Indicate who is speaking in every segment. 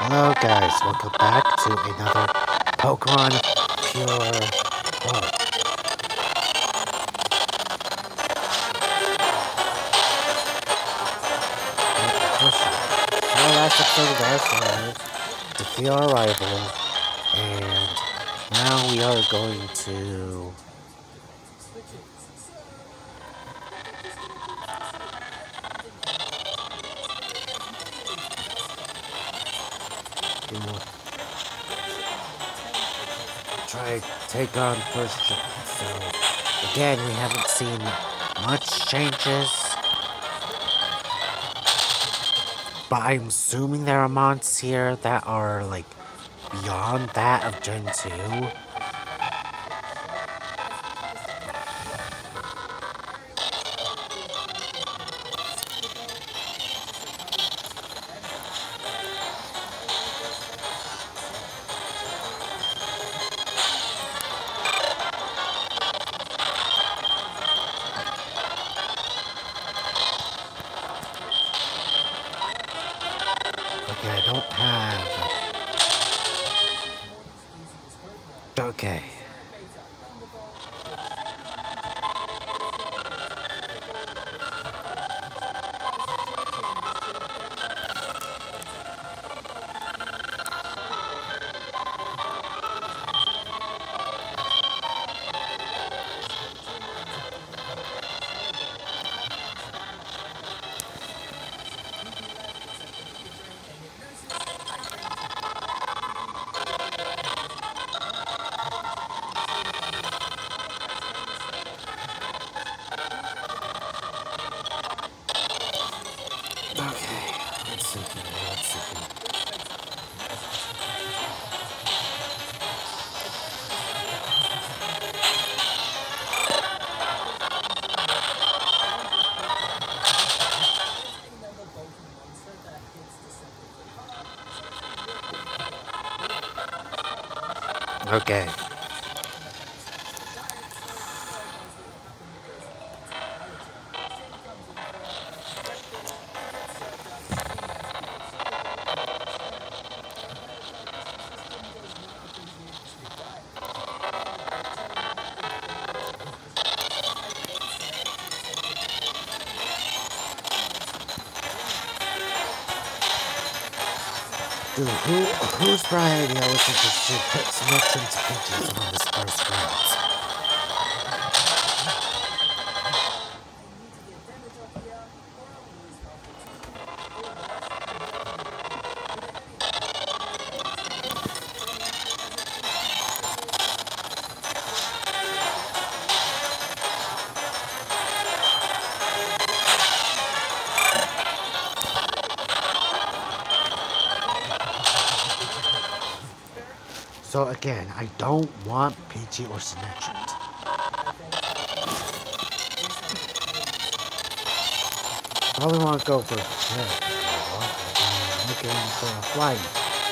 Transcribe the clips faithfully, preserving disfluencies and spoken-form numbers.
Speaker 1: Hello guys, welcome back to another Pokemon Pure Heart. Our last episode of our series, defeat our rival, and now we are going to... try to take on first shot. So, again, we haven't seen much changes. But I'm assuming there are mons here that are, like, beyond that of Gen two. Okay, I don't have... Okay. Okay, let's see here, let's see here. Okay. Dude, who, whose bright idea was it to put connections pictures on this first round? So again, I don't want Peachy or Sinetron. Probably want to go for a check. Looking for a flight.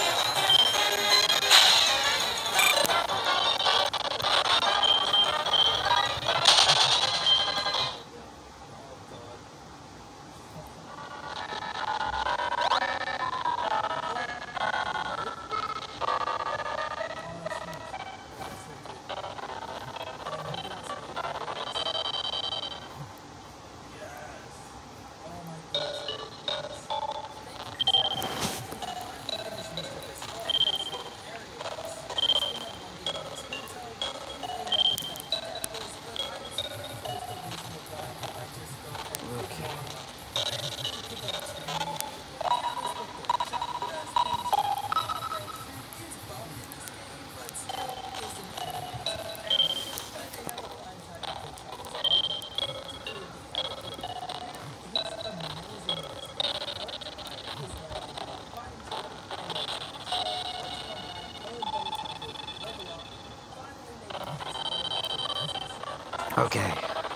Speaker 1: Okay.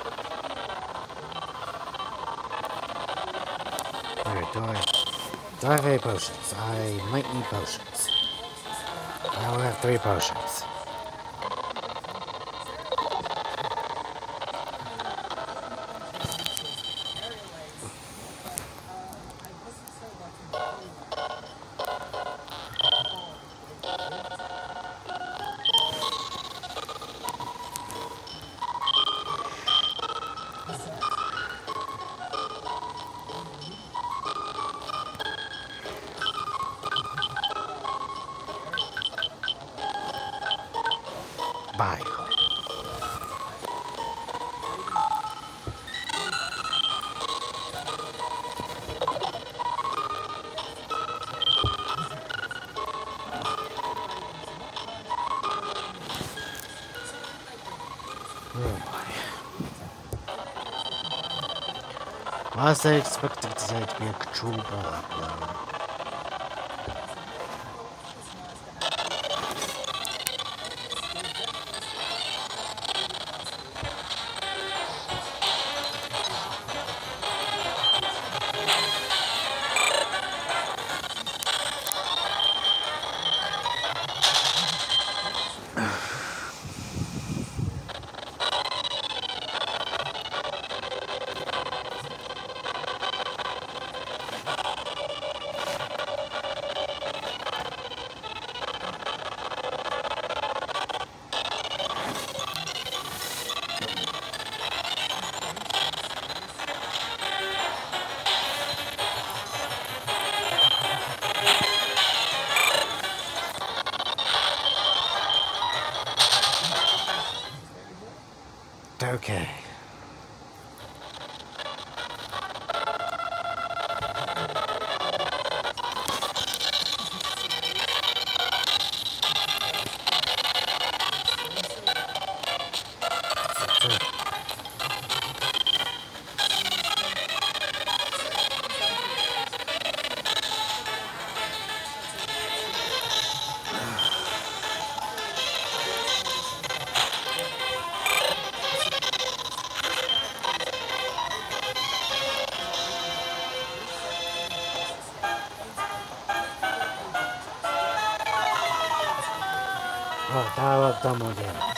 Speaker 1: Alright, do I, do I have any potions? I might need potions. I only have three potions. Bye. Oh boy. I was expecting today to be a control ball upload. Okay. Oh, that will have done more damage.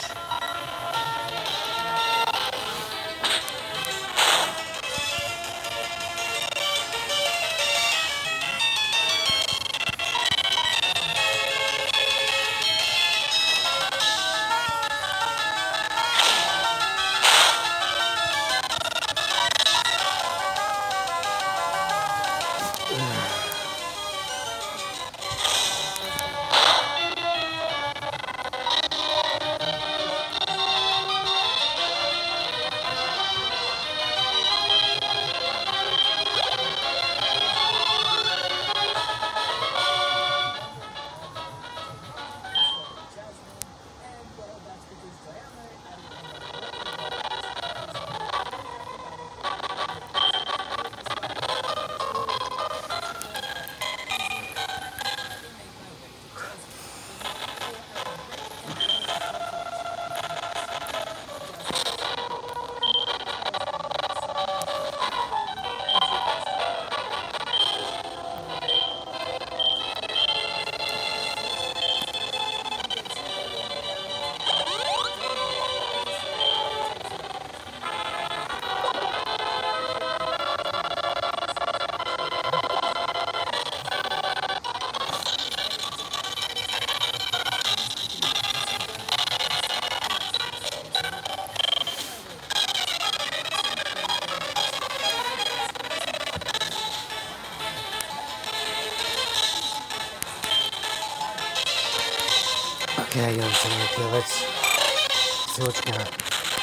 Speaker 1: Okay, you understand. Okay, let's see what you got.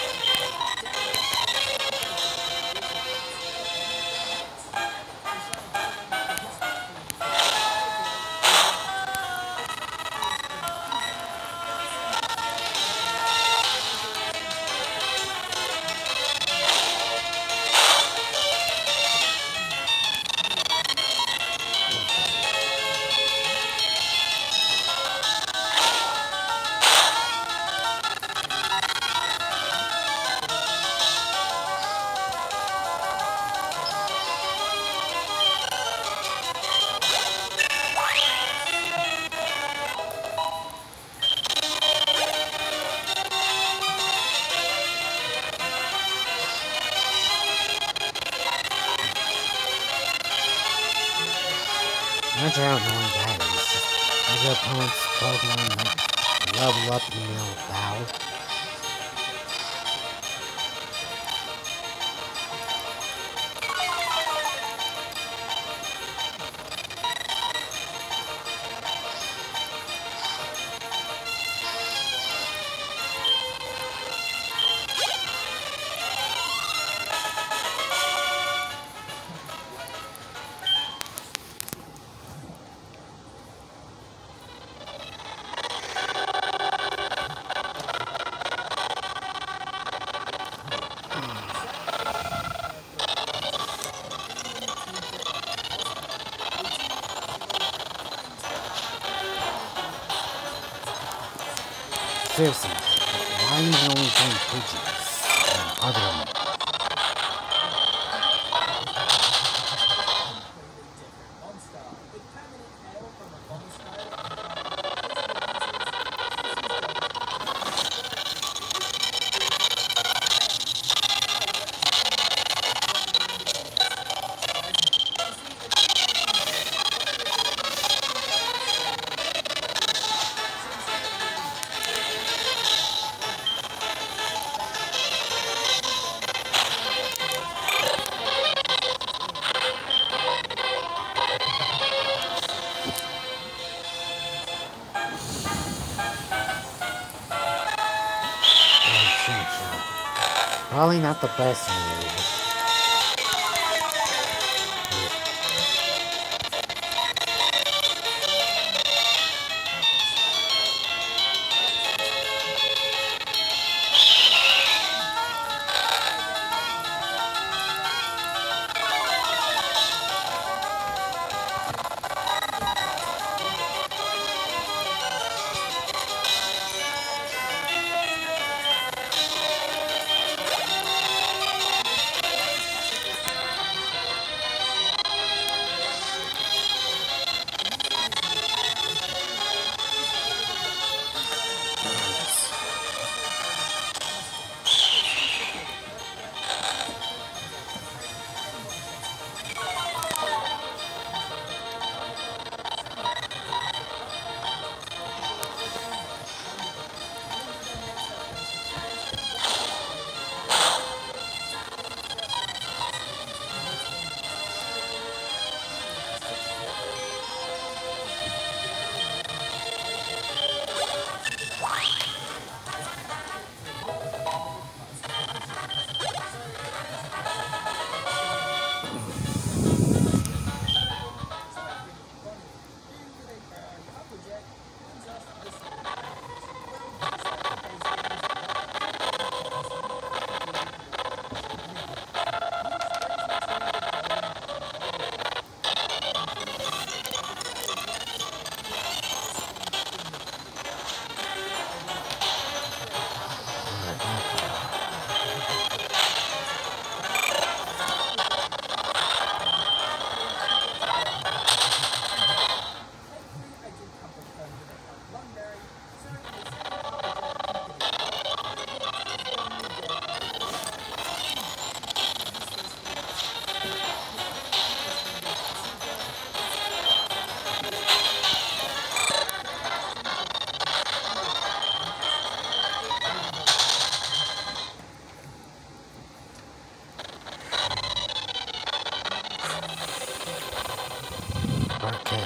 Speaker 1: That's how annoying that is. Like your opponent's Pokemon like level up and they'll bow. seriously, why am I only playing Pidgeys and other? Probably not the best move. Okay.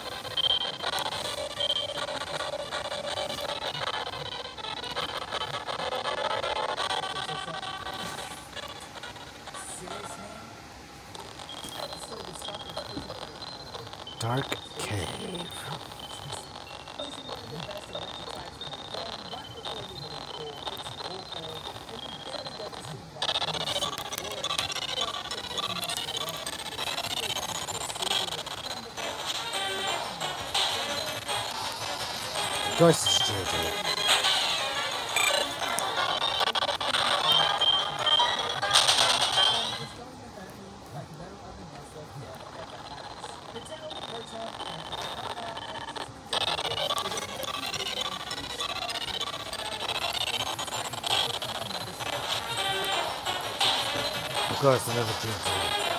Speaker 1: Dark Cave. Of course it's J J. Of course, another J J.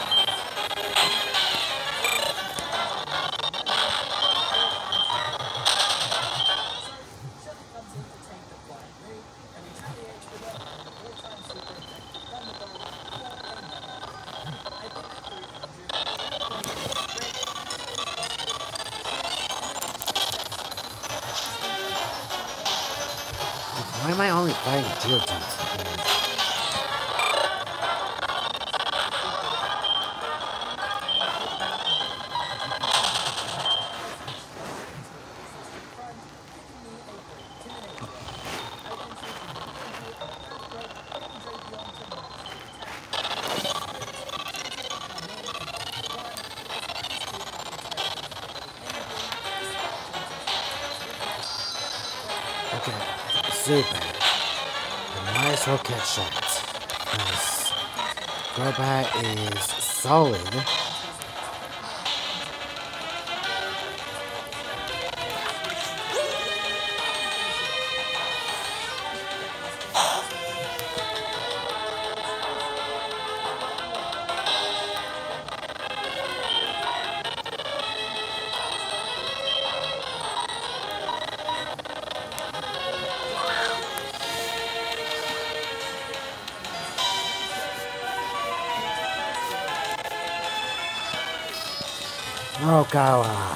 Speaker 1: Why am I only fighting Geodudes? Okay, Zubat. I might as well catch that. Because Crobat is solid. Oh, God.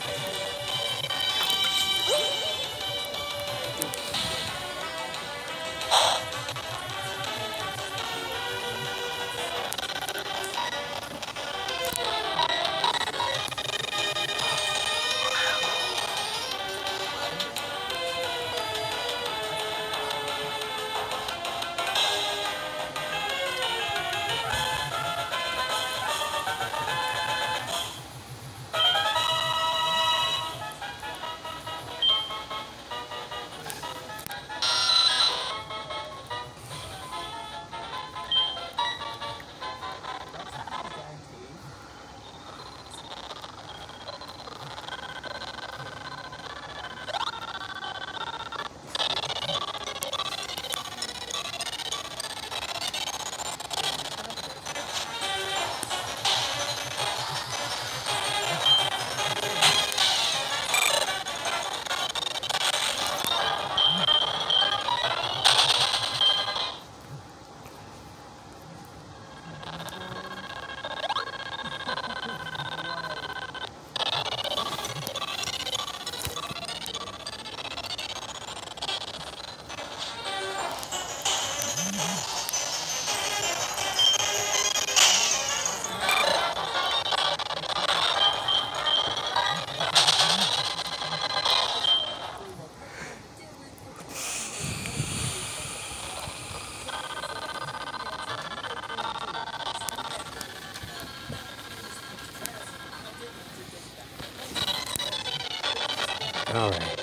Speaker 1: Alright.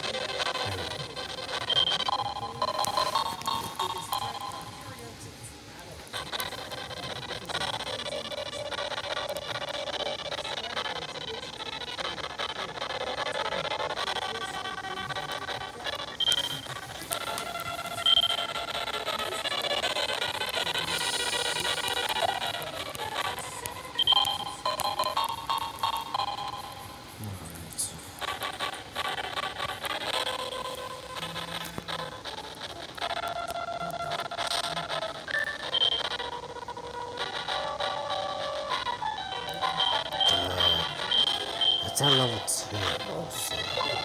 Speaker 1: It's at level two also.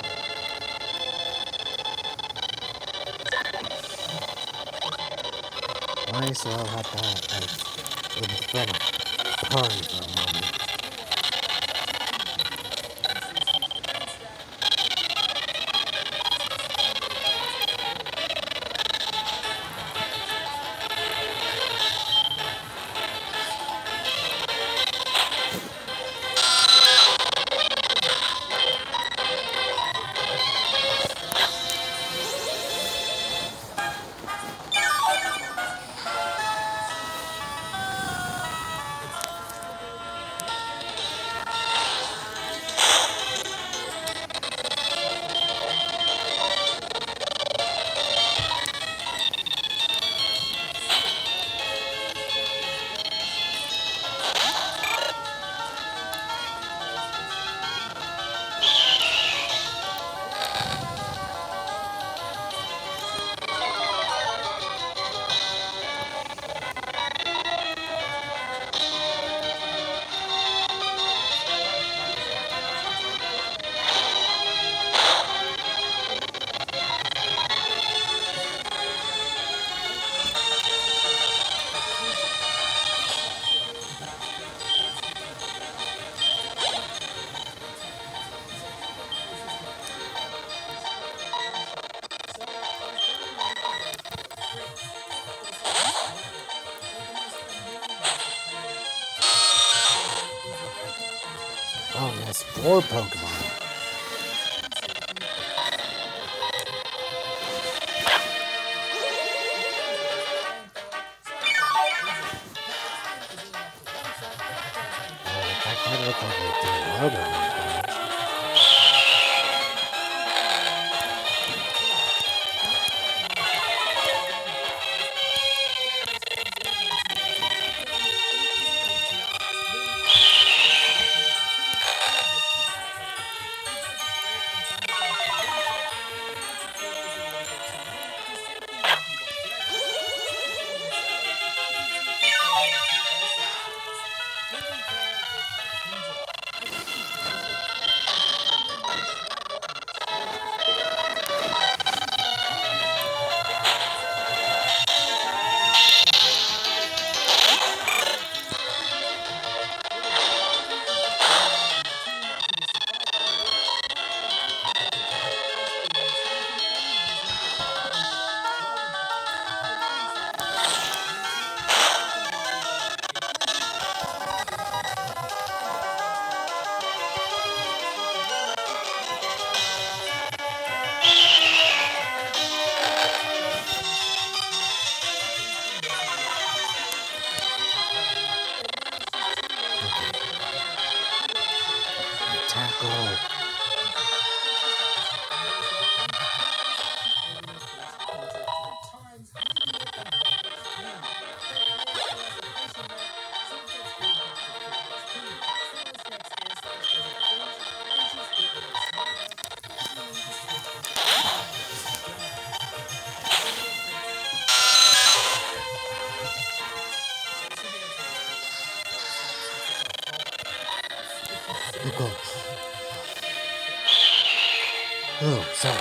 Speaker 1: Might as well have that like in front of party for a moment. Oh, yes, four Pokemon. Oh, sorry.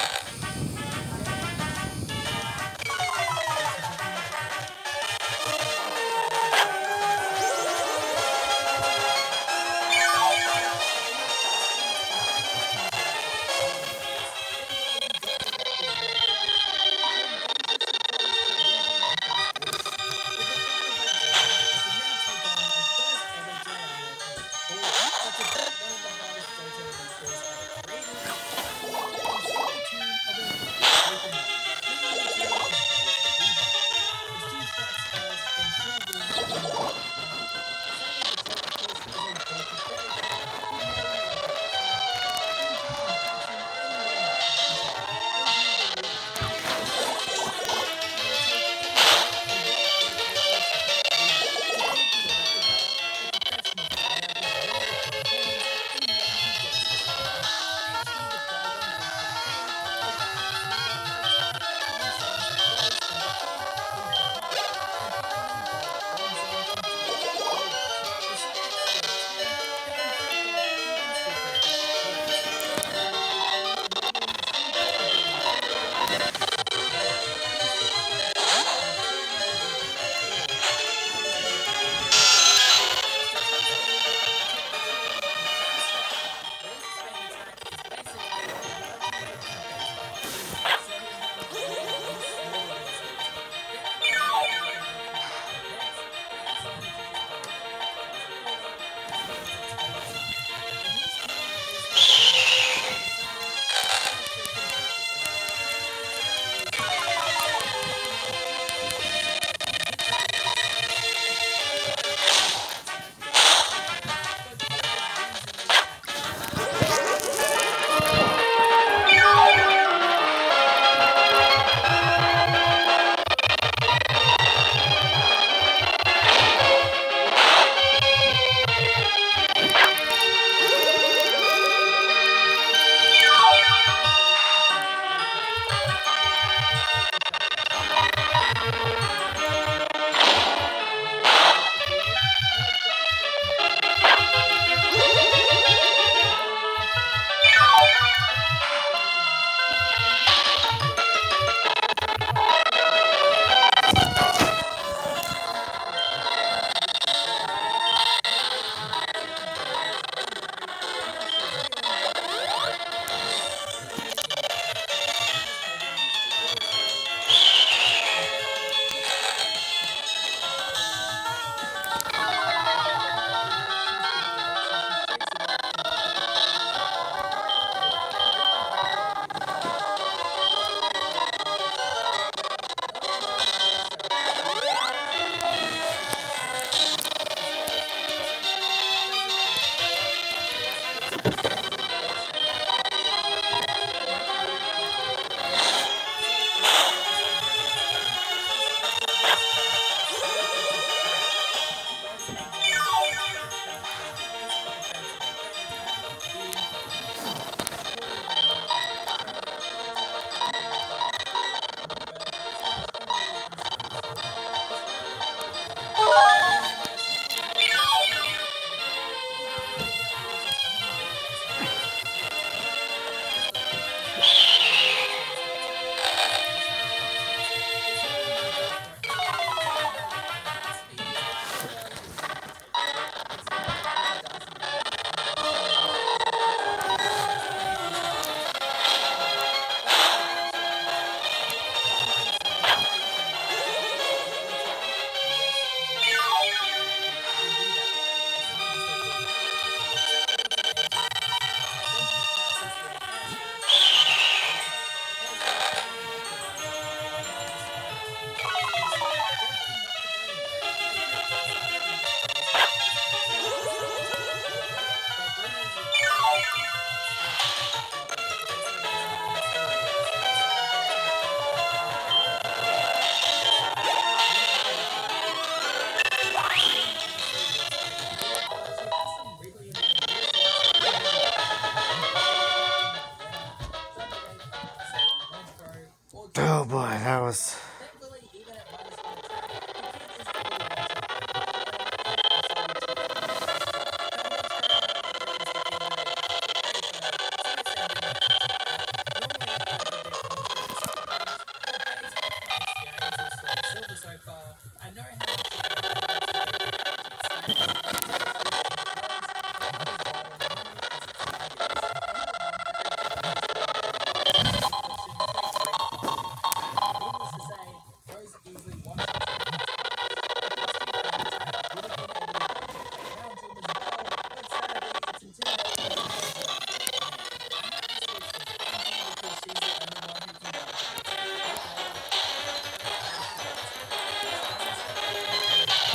Speaker 1: Oh boy, that was...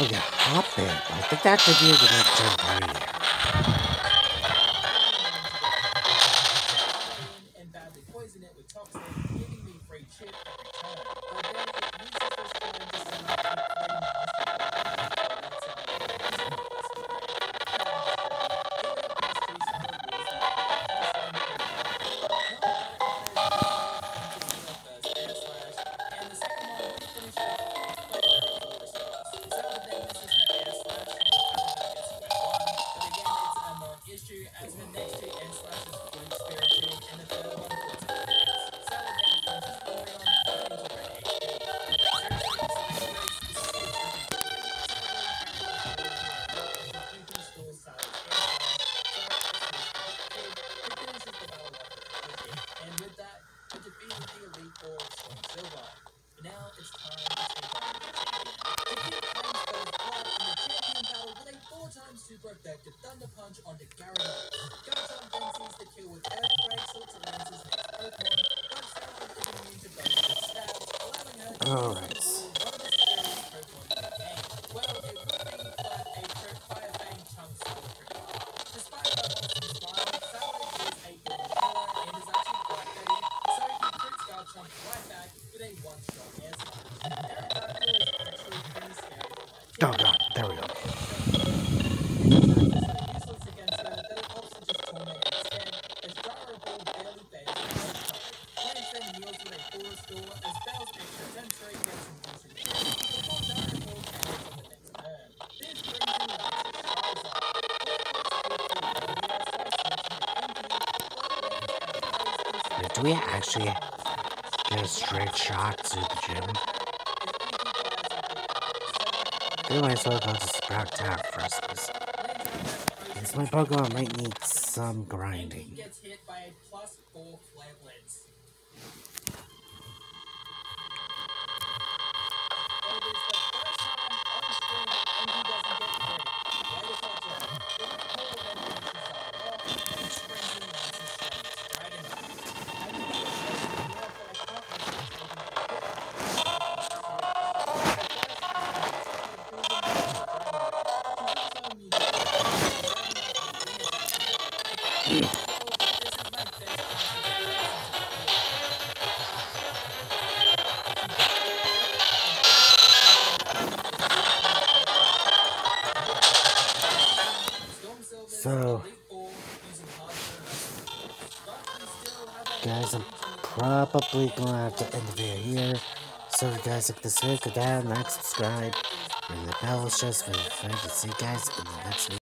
Speaker 1: Oh yeah, hop in. I think that could be a good turn party here.
Speaker 2: And badly poison it with toxin, giving me free chip every turn. But then it uses this time to send off a three master that's uh, using the first one. Elite plus two star rules the first lane pretty well. Not that it matters because into me the first air slash, and the second one would finish it off, but very full response. Salad then misses her air slash, so Abaddon gets square one, but again it's a non-issue as her next two air slashes would spirit tube, and the third one puts her to rest. Salad then punches Umbreon back into red H P. Seriously, Psycho Race is so freaking good. Sadly, Practical Skills were enough to quickly store Salad's air slash, so I switched to Pig, who finishes the battle off with a Pidgey. And with that, I defeated the Elite Four of Storm Silver. But now it's time to take on the champion. Defeat claims first blood in the champion battle with a four times super effective Thunder Punch onto Gyarados. Garchomp then sees the kill with Earthquake, so it's Lance's next Pokemon, but Salad is immune to both of its stabs, allowing her to
Speaker 1: Alright.
Speaker 2: rule one of the scariest Pokemon in the game. Well, it would be, but a crit Fire Fang chunks Salad pretty hard. Despite her awesome smile, Salad is a good killer and is actually quite petty, so he crits Garchomp right back with a one-shot air slash. Aerodactyl is actually pretty scary for my team.
Speaker 1: Oh god, there we go.
Speaker 2: Useless against her that it opts to just torment instead, as Gyro Ball barely bears the first charge. Lance then heals with a full restore as Bell's extra Tentray gets some decent hits, before Gyro Ball cannons on the next turn. This brings in Lance's Charizard. Black looks good pretty well here, so I switch into Empty, but Lance outplays and
Speaker 1: Wait, do we actually get a straight shot to the gym? I might as well go to Sprout Tower first, because my Pokemon might need some grinding.
Speaker 2: He gets hit by a plus four Flare Blitz. And it is the first time on screen and he doesn't get the crit. Way to touch it. The recall then finishes Zard off, which brings in Lance's strongest Dragonite. I knew he was supposed to be off, but I can't risk him taking a hit from the series. At first, I had a Zard building up the Dragonite. She's also immune to Dragonite with Ring Attack. I can't really tell, but this is my best chance to get Lance into the field. She gets the crit and finishes the champion battle with a super move Storm Silver's
Speaker 1: So,
Speaker 2: Elite Four using hardcore wrestling moves. But we still have a
Speaker 1: guys, I'm
Speaker 2: regional
Speaker 1: probably
Speaker 2: and
Speaker 1: gonna have to end the video here. So, if you guys like this video, go down, like, subscribe, ring the bell just for the fun to see you guys in the next video.